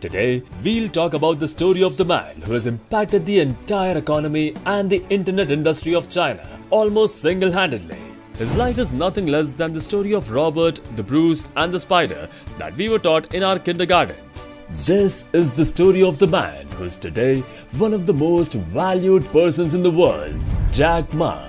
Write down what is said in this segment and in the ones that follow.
Today, we'll talk about the story of the man who has impacted the entire economy and the internet industry of China almost single-handedly. His life is nothing less than the story of Robert, the Bruce and the Spider that we were taught in our kindergartens. This is the story of the man who is today one of the most valued persons in the world, Jack Ma.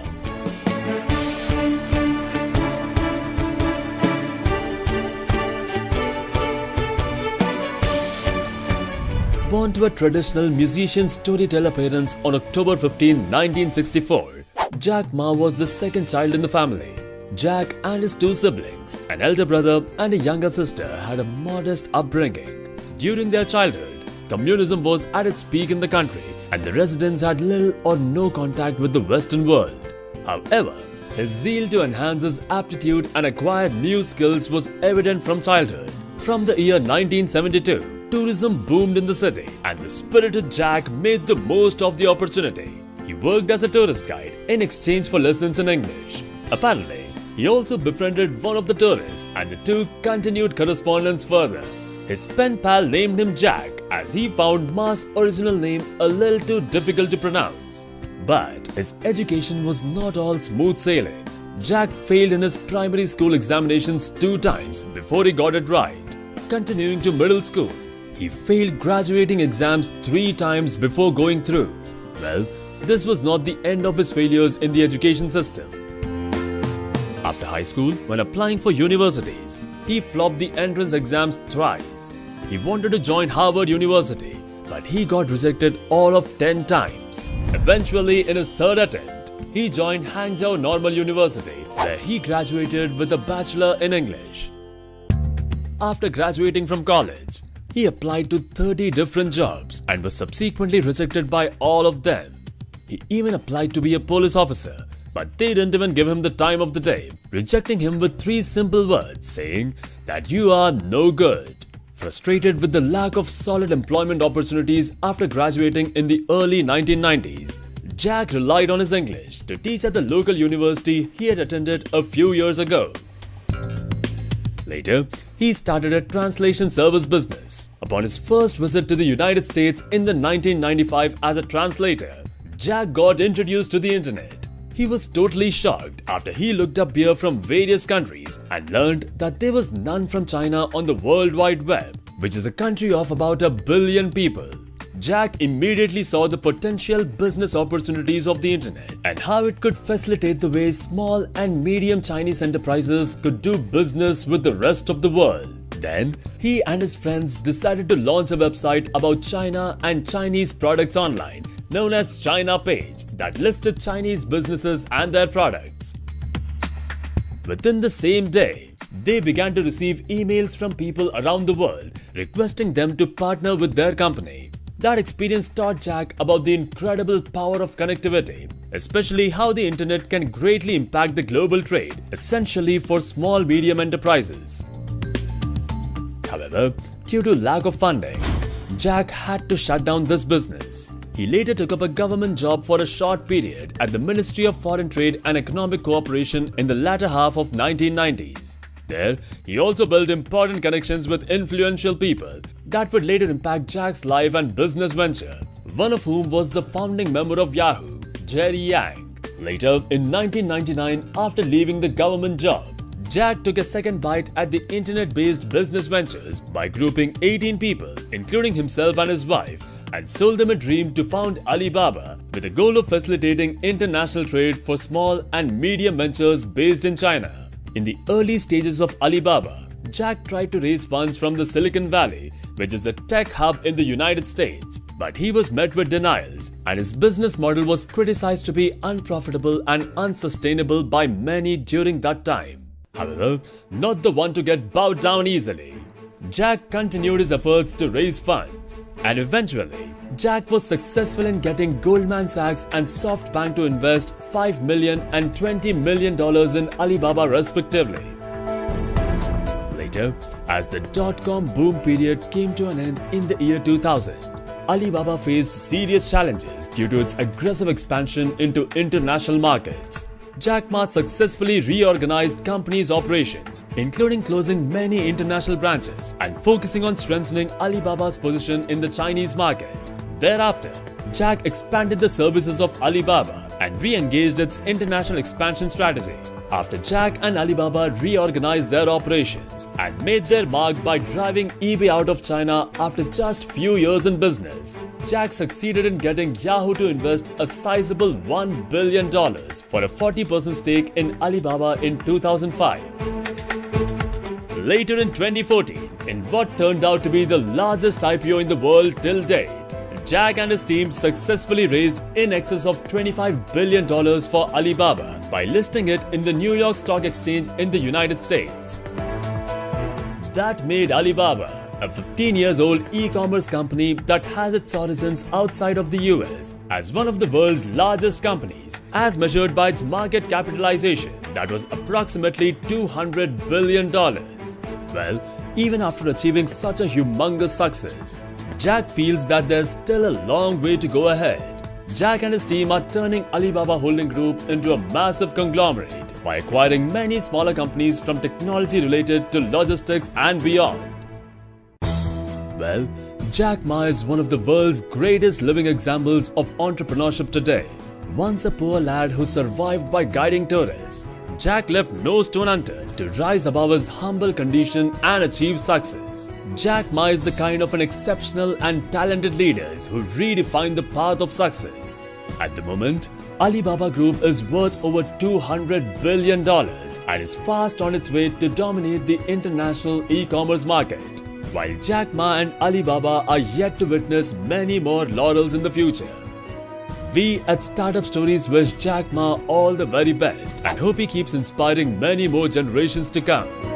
Born to a traditional musician storyteller parents on October 15, 1964, Jack Ma was the second child in the family. Jack and his two siblings, an elder brother and a younger sister, had a modest upbringing. During their childhood, communism was at its peak in the country and the residents had little or no contact with the Western world. However, his zeal to enhance his aptitude and acquire new skills was evident from childhood. From the year 1972, tourism boomed in the city and the spirited Jack made the most of the opportunity. He worked as a tourist guide in exchange for lessons in English. Apparently, he also befriended one of the tourists and the two continued correspondence further. His pen pal named him Jack as he found Ma's original name a little too difficult to pronounce. But his education was not all smooth sailing. Jack failed in his primary school examinations 2 times before he got it right. Continuing to middle school, he failed graduating exams 3 times before going through. Well, this was not the end of his failures in the education system. After high school, when applying for universities, he flopped the entrance exams thrice. He wanted to join Harvard University, but he got rejected all of 10 times. Eventually, in his 3rd attempt, he joined Hangzhou Normal University, where he graduated with a bachelor in English. After graduating from college, he applied to 30 different jobs and was subsequently rejected by all of them. He even applied to be a police officer, but they didn't even give him the time of the day, rejecting him with 3 simple words saying that you are no good. Frustrated with the lack of solid employment opportunities after graduating in the early 1990s, Jack relied on his English to teach at the local university he had attended a few years ago. Later, he started a translation service business. Upon his first visit to the United States in the 1995 as a translator, Jack got introduced to the internet. He was totally shocked after he looked up beer from various countries and learned that there was none from China on the World Wide Web, which is a country of about 1 billion people. Jack immediately saw the potential business opportunities of the internet and how it could facilitate the way small and medium Chinese enterprises could do business with the rest of the world. Then, he and his friends decided to launch a website about China and Chinese products online, known as China Page, that listed Chinese businesses and their products. Within the same day, they began to receive emails from people around the world requesting them to partner with their company. That experience taught Jack about the incredible power of connectivity, especially how the internet can greatly impact the global trade, essentially for small medium enterprises. However, due to lack of funding, Jack had to shut down this business. He later took up a government job for a short period at the Ministry of Foreign Trade and Economic Cooperation in the latter half of 1990s. There, he also built important connections with influential people that would later impact Jack's life and business venture, one of whom was the founding member of Yahoo, Jerry Yang. Later, in 1999, after leaving the government job, Jack took a second bite at the internet-based business ventures by grouping 18 people, including himself and his wife, and sold them a dream to found Alibaba with the goal of facilitating international trade for small and medium ventures based in China. In the early stages of Alibaba, Jack tried to raise funds from the Silicon Valley, which is a tech hub in the United States, but he was met with denials and his business model was criticized to be unprofitable and unsustainable by many during that time. However, not the one to get bowed down easily. Jack continued his efforts to raise funds, and eventually, Jack was successful in getting Goldman Sachs and SoftBank to invest $5 million and $20 million in Alibaba respectively. Later, as the dot-com boom period came to an end in the year 2000, Alibaba faced serious challenges due to its aggressive expansion into international markets. Jack Ma successfully reorganized company's operations, including closing many international branches and focusing on strengthening Alibaba's position in the Chinese market. Thereafter, Jack expanded the services of Alibaba and re-engaged its international expansion strategy. After Jack and Alibaba reorganized their operations and made their mark by driving eBay out of China after just few years in business, Jack succeeded in getting Yahoo to invest a sizable $1 billion for a 40% stake in Alibaba in 2005. Later in 2014, in what turned out to be the largest IPO in the world till date, Jack and his team successfully raised in excess of $25 billion for Alibaba by listing it in the New York Stock Exchange in the United States. That made Alibaba a 15-year-old e-commerce company that has its origins outside of the US as one of the world's largest companies, as measured by its market capitalization that was approximately $200 billion. Well, even after achieving such a humongous success, Jack feels that there's still a long way to go ahead. Jack and his team are turning Alibaba Holding Group into a massive conglomerate by acquiring many smaller companies from technology related to logistics and beyond. Well, Jack Ma is one of the world's greatest living examples of entrepreneurship today. Once a poor lad who survived by guiding tourists, Jack left no stone unturned to rise above his humble condition and achieve success. Jack Ma is the kind of an exceptional and talented leaders who redefine the path of success. At the moment, Alibaba Group is worth over $200 billion and is fast on its way to dominate the international e-commerce market, while Jack Ma and Alibaba are yet to witness many more laurels in the future. We at Startup Stories wish Jack Ma all the very best and hope he keeps inspiring many more generations to come.